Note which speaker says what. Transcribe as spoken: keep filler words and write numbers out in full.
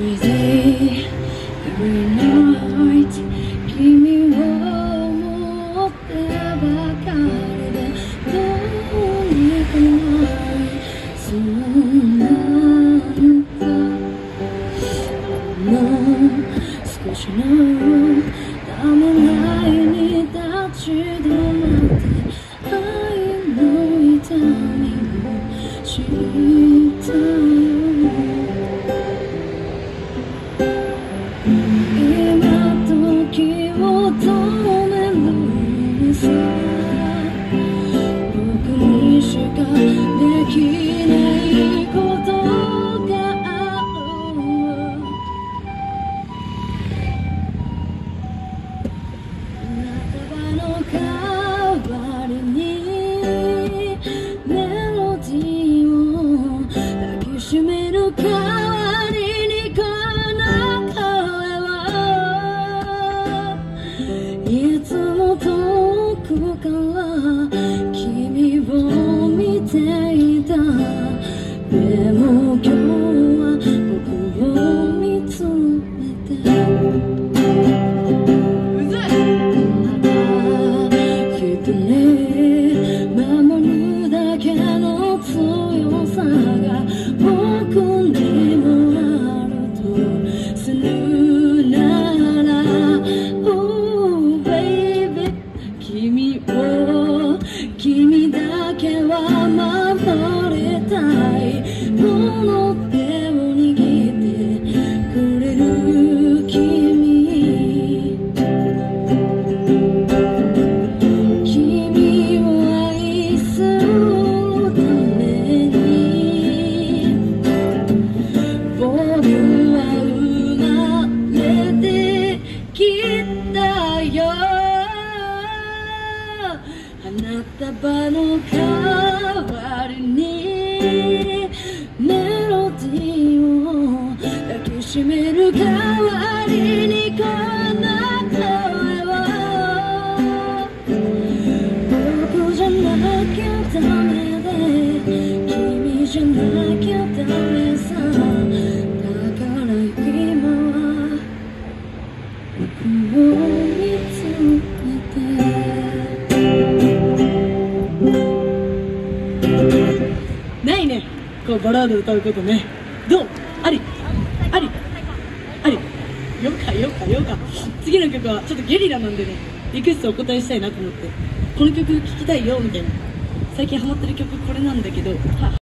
Speaker 1: Every day, every night 君を思ってばかりでどうにかないそんなんだもう少しのためらいに立ち止まって愛の痛みを知ったよ今時を止めるのさ僕にしかできないことがある花束のかわりにメロディーを抱きしめる代わりにこの声はいつも遠くから君を見ていたでも今日は僕を見つめて一人守るだけの強さが僕にもあるとするなら君を君だけは守りたいこの手を握ってくれる君君を愛するために僕は生まれてきたよ花束のかわりにメロディーを抱きしめる代わりにこの声は僕じゃなきゃダメで君じゃなきゃダメさだから今は僕を見つめてないね、こうバラード歌うことね。どう？あり？あり？あり？よかよかよか。次の曲はちょっとゲリラなんでね、リクエストお答えしたいなと思って、この曲聴きたいよみたいな。最近ハマってる曲これなんだけど。は